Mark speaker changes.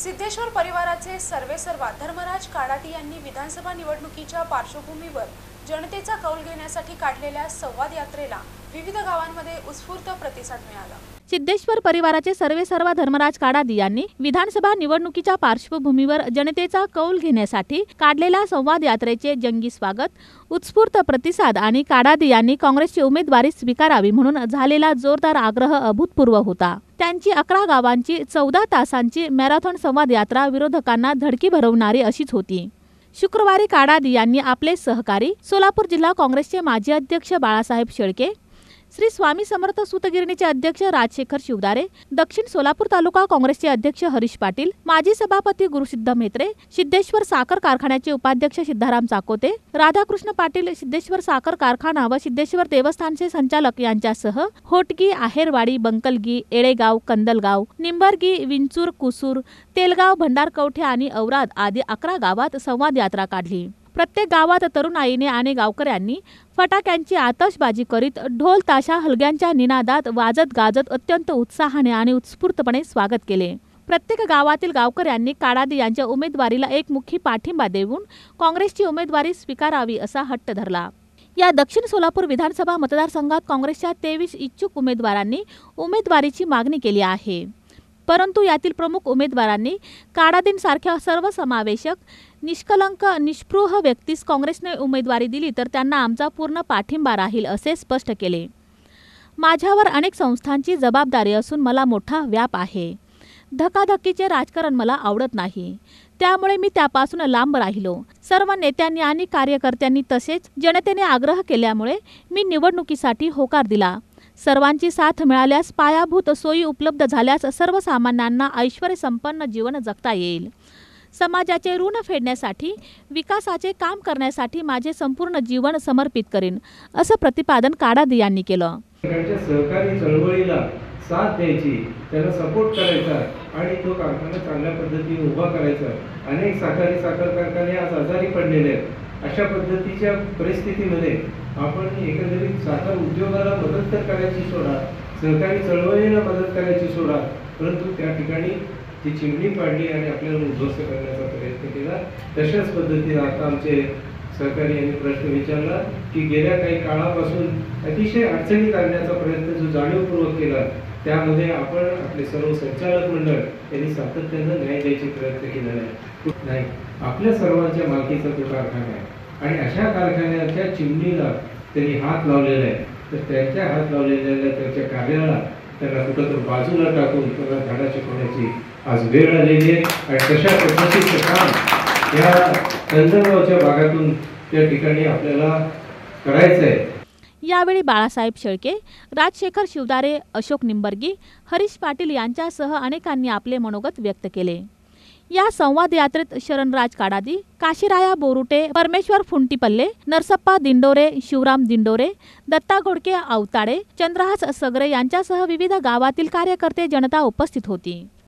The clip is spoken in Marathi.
Speaker 1: सिद्धेश्वर परिवाराचे सर्वेसर्वा धर्मराज काडादी यांनी विधानसभा निवडणुकीच्या पार्श्वभूमीवर जनतेचा कौल घेण्यासाठी काढलेल्या संवाद यात्रेला विविध गावांमध्ये उत्स्फूर्त प्रतिसाद मिळाला।
Speaker 2: सिद्धेश्वर परिवाराचे सर्वेसर्वा धर्मराज काडादी यांनी विधानसभा निवडणुकीच्या पार्श्वभूमीवर जनतेचा कौल घेण्यासाठी काढलेल्या संवाद यात्रेचे जंगी स्वागत, उत्स्फूर्त प्रतिसाद आणि काडादी यांनी काँग्रेसची उमेदवारी स्वीकारावी म्हणून झालेला जोरदार आग्रह अभूतपूर्व होता। त्यांची 11 गावांची 14 तासांची मॅरेथॉन संवाद यात्रा विरोधकांना धडकी भरवणारी अशीच होती। शुक्रवारी काडादी यांनी आपले सहकारी सोलापूर जिल्हा काँग्रेसचे माजी अध्यक्ष बाळासाहेब शेळके, श्री स्वामी समर्थ सूतगिरणीचे अध्यक्ष राजशेखर शिवदारे, दक्षिण सोलापूर तालुका काँग्रेसचे अध्यक्ष हरीश पाटील, माजी सभापती गुरुसिद्ध मेत्रे, सिद्धेश्वर साखर कारखान्याचे उपाध्यक्ष सिद्धाराम चाकोते, राधाकृष्ण पाटील, सिद्धेश्वर साखर कारखाना व सिद्धेश्वर देवस्थानचे संचालक यांच्यासह होटगी, आहेरवाडी, बंकलगी, येळेगाव, कंदलगाव, निंबरगी, विंचूर, कुसूर, तेलगाव, भंडारकवठे आणि औराद आदी 11 गावात संवाद यात्रा काढली। प्रत्येक गावात तरुणाईने आणि गावकऱ्यांनी फटाक्यांची आतषबाजी करीत ढोल ताशा हलग्यांच्या निनादात वाजत गाजत अत्यंत उत्साहाने आणि उत्स्फूर्तपणे स्वागत केले। प्रत्येक गावातील गावकऱ्यांनी काडादी यांच्या उमेदवारीला एकमुखी पाठिंबा देऊन काँग्रेसची उमेदवारी स्वीकारावी असा हट्ट धरला। या दक्षिण सोलापूर विधानसभा मतदारसंघात काँग्रेसच्या 23 इच्छुक उमेदवारांनी उमेदवारीची मागणी केली आहे, परंतु यातील प्रमुख उमेदवारांनी काडादींसारख्या सर्वसमावेशक, निष्कलंक, निष्पृह व्यक्तीस काँग्रेसने उमेदवारी दिली तर त्यांना आमचा पूर्ण पाठिंबा राहील असे स्पष्ट केले। माझ्यावर अनेक संस्थांची जबाबदारी असून मला मोठा व्याप आहे। धकाधकीचे राजकारण मला आवडत नाही, त्यामुळे मी त्यापासून लांब राहिलो। सर्व नेत्यांनी आणि कार्यकर्त्यांनी तसेच जनतेने आग्रह केल्यामुळे मी निवडणुकीसाठी होकार दिला। सर्वांची साथ मिळाल्यास, पायाभूत सोयी उपलब्ध झाल्यास सर्वसामान्यांना ऐश्वर्य संपन्न जीवन जगता येईल। समाजाचे ऋण फेडण्यासाठी, विकासाचे काम करण्यासाठी माझे संपूर्ण जीवन समर्पित करीन असं प्रतिपादन काडादी यांनी केलं।
Speaker 3: सहकारी चळवळीला साथ द्यायची, त्याला सपोर्ट करायचा आणि तो कारखाना चांगल्या पद्धतीने उभा करायचा। अनेक साखर कारखाने आज आजारी पडलेले आहेत। अशा पद्धतीच्या परिस्थितीमध्ये आपण एकंदरीत साखर उद्योगाला मदत तर करायची सोडा, सहकारी चळवळीला मदत करायची सोडा, परंतु त्या ठिकाणी ती चिमणी पाडली आणि आपल्याला उद्ध्वस्त करण्याचा प्रयत्न केला। तशाच पद्धतीने आता आमचे सहकारी यांनी प्रश्न विचारला की गेल्या काही काळापासून अतिशय अडचणीत आणण्याचा प्रयत्न जो जाणीवपूर्वक केला, त्यामध्ये आपण आपले सर्व संचालक मंडळ यांनी सातत्याने न्याय द्यायचे प्रयत्न केलेला नाही। आपल्या सर्वांच्या मालकीचा तो कारखाना आहे आणि अशा कारखान्याच्या चिमणीला त्यांनी हात लावलेला आहे, तर त्यांच्या हात लावलेल्या त्यांच्या कार्याला त्यांना कुठंतरी बाजूला टाकून त्यांना धडा शिकवण्याची आज वेळ आलेली आहे। आणि तशा पद्धतीचं काम या कंदलगावच्या भागातून त्या ठिकाणी आपल्याला करायचं आहे।
Speaker 2: यावेळी बाळासाहेब शेळके, राजशेखर शिवदारे, अशोक निंबर्गी, हरीश पाटील यांच्यासह अनेकांनी आपले मनोगत व्यक्त केले। या संवाद यात्रेत शरणराज काडादी, काशीराया बोरुटे, परमेश्वर फुंटीपल्ले, नरसप्पा दिंडोरे, शिवराम दिंडोरे, दत्ता घोडके आवताडे, चंद्रहास सगरे यांच्यासह विविध गावातील कार्यकर्ते जनता उपस्थित होती।